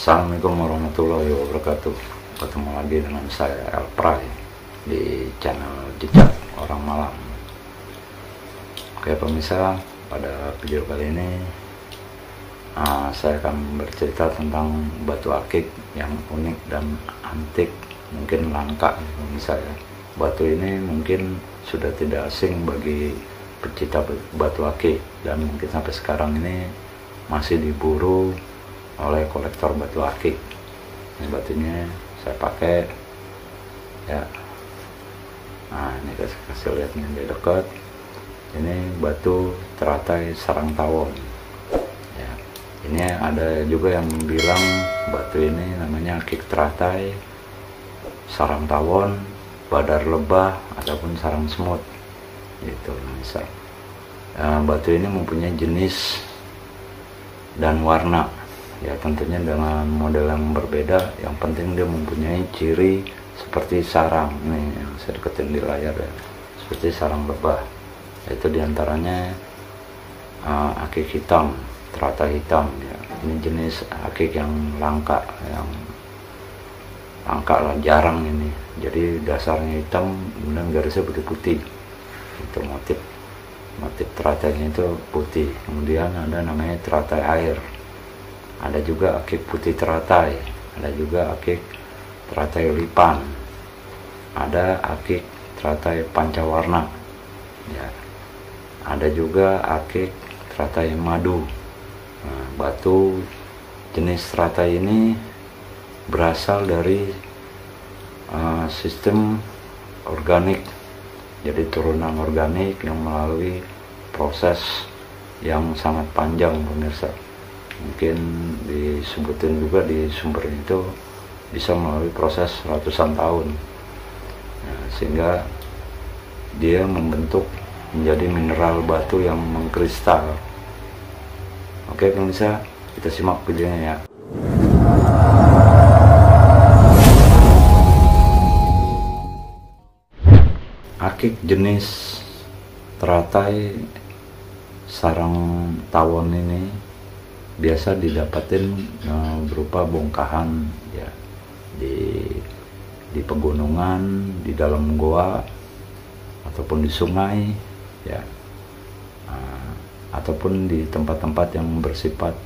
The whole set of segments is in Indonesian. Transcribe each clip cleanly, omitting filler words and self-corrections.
Assalamualaikum warahmatullahi wabarakatuh. Ketemu lagi dengan saya Elpray di channel Jejak Orang Malam. Oke pemirsa, pada video kali ini saya akan bercerita tentang batu akik yang unik dan antik, mungkin langka pemirsa ya. Batu ini mungkin sudah tidak asing bagi pecinta batu akik dan mungkin sampai sekarang ini masih diburu oleh kolektor batu akik. Ini batunya saya pakai ya. Nah ini kasih lihat nih di dekat, ini batu teratai sarang tawon ya. Ini ada juga yang bilang batu ini namanya akik teratai sarang tawon, badar lebah ataupun sarang semut gitu bisa. Batu ini mempunyai jenis dan warna ya, tentunya dengan model yang berbeda. Yang penting dia mempunyai ciri seperti sarang nih yang saya deketin di layar ya, seperti sarang lebah. Itu diantaranya akik hitam, teratai hitam ya. Ini jenis akik yang langka lah, jarang ini. Jadi dasarnya hitam kemudian garisnya putih-putih. Itu motif teratainya itu putih. Kemudian ada namanya teratai air. Ada juga akik putih teratai, ada juga akik teratai lipan, ada akik teratai pancawarna ya, ada juga akik teratai madu. Nah, batu jenis teratai ini berasal dari sistem organik, jadi turunan organik yang melalui proses yang sangat panjang pemirsa. Mungkin disebutin juga di sumber itu bisa melalui proses ratusan tahun nah, sehingga dia membentuk menjadi mineral batu yang mengkristal. Oke pemirsa, kita simak videonya ya. Akik jenis teratai sarang tawon ini biasa didapatin berupa bongkahan ya, di pegunungan, di dalam goa ataupun di sungai ya, ataupun di tempat-tempat yang bersifat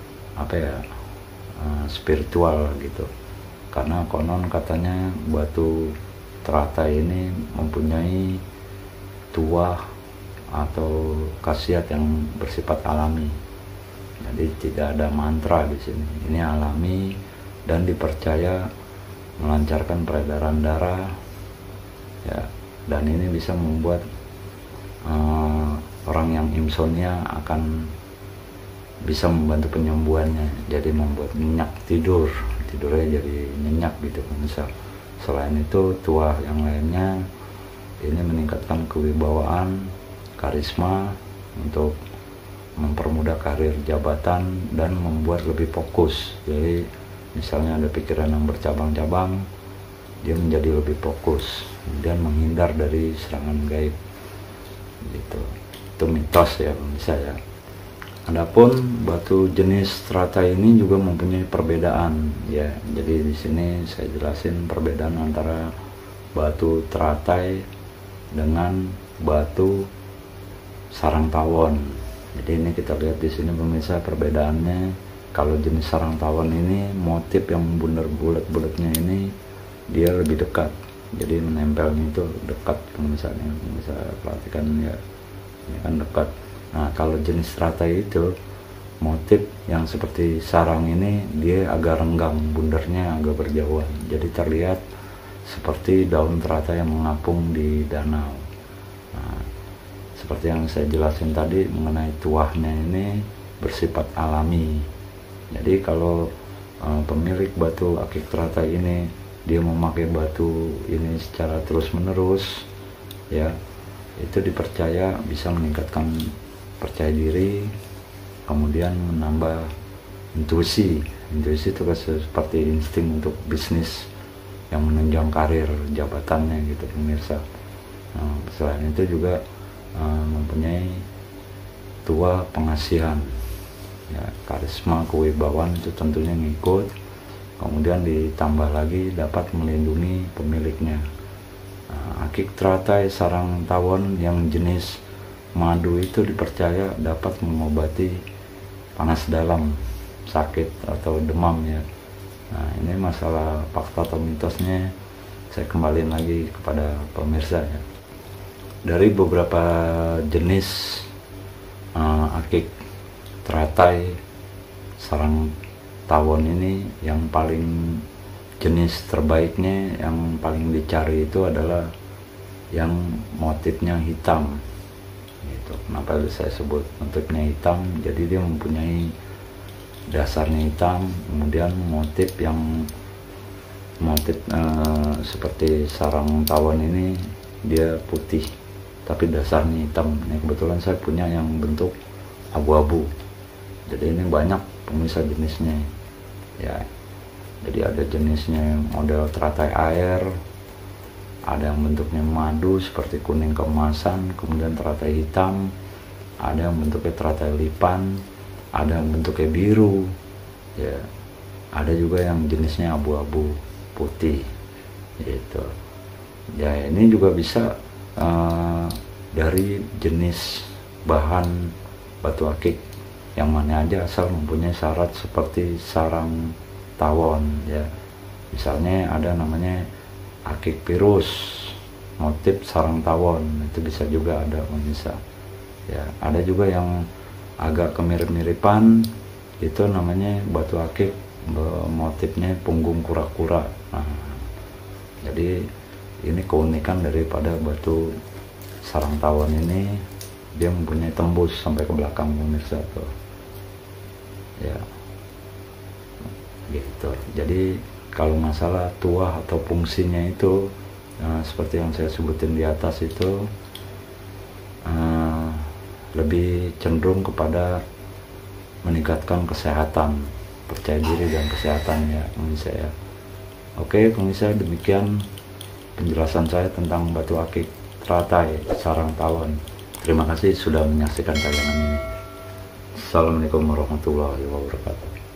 spiritual gitu. Karena konon katanya batu teratai ini mempunyai tuah atau khasiat yang bersifat alami. Jadi tidak ada mantra di sini. Ini alami dan dipercaya melancarkan peredaran darah ya, dan ini bisa membuat orang yang insomnia akan bisa membantu penyembuhannya. Jadi membuat nyenyak tidurnya jadi nyenyak gitu misal. Selain itu tuah yang lainnya ini meningkatkan kewibawaan, karisma untuk mempermudah karir jabatan dan membuat lebih fokus. Jadi misalnya ada pikiran yang bercabang-cabang, dia menjadi lebih fokus dan menghindar dari serangan gaib gitu. Itu mitos ya bisa ya. Adapun batu jenis teratai ini juga mempunyai perbedaan ya. Jadi di sini saya jelasin perbedaan antara batu teratai dengan batu sarang tawon. Jadi ini kita lihat di sini pemirsa perbedaannya. Kalau jenis sarang tawon ini motif yang bundar bulat-bulatnya ini dia lebih dekat, jadi menempelnya itu dekat pemirsa. Bisa perhatikan ya, ini kan dekat. Nah kalau jenis teratai itu motif yang seperti sarang ini dia agak renggang, bundarnya agak berjauhan, jadi terlihat seperti daun teratai yang mengapung di danau. Nah, seperti yang saya jelasin tadi mengenai tuahnya ini bersifat alami. Jadi kalau pemilik batu akik teratai ini dia memakai batu ini secara terus menerus ya, itu dipercaya bisa meningkatkan percaya diri, kemudian menambah intuisi itu seperti insting untuk bisnis yang menunjang karir jabatannya gitu pemirsa. Nah, selain itu juga mempunyai tua pengasihan ya, karisma kewibawaan itu tentunya ngikut, kemudian ditambah lagi dapat melindungi pemiliknya. Akik teratai sarang tawon yang jenis madu itu dipercaya dapat mengobati panas dalam, sakit atau demam ya. Nah, ini masalah fakta atau mitosnya saya kembaliin lagi kepada pemirsa ya. Dari beberapa jenis akik teratai sarang tawon ini, yang paling jenis terbaiknya, yang paling dicari itu adalah yang motifnya hitam gitu. Kenapa saya sebut motifnya hitam? Jadi dia mempunyai dasarnya hitam, kemudian motif seperti sarang tawon ini dia putih tapi dasarnya hitam. Ini kebetulan saya punya yang bentuk abu-abu, jadi ini banyak pemirsa jenisnya ya. Jadi ada jenisnya model teratai air, ada yang bentuknya madu seperti kuning keemasan, kemudian teratai hitam, ada yang bentuknya teratai lipan, ada yang bentuknya biru ya, ada juga yang jenisnya abu-abu putih gitu ya. Ini juga bisa dari jenis bahan batu akik yang mana aja, asal mempunyai syarat seperti sarang tawon ya. Misalnya ada namanya akik pirus motif sarang tawon, itu bisa juga ada bisa ya. Ada juga yang agak kemirip-miripan, itu namanya batu akik motifnya punggung kura-kura. Nah, jadi ini keunikan daripada batu sarang tawon ini, dia mempunyai tembus sampai ke belakang pemirsa tuh ya gitu. Jadi kalau masalah tuah atau fungsinya itu seperti yang saya sebutin di atas itu, lebih cenderung kepada meningkatkan kesehatan, percaya diri dan kesehatan ya pemirsa ya. Oke pemirsa, demikian penjelasan saya tentang batu akik teratai sarang tawon. Terima kasih sudah menyaksikan tayangan ini. Assalamualaikum warahmatullahi wabarakatuh.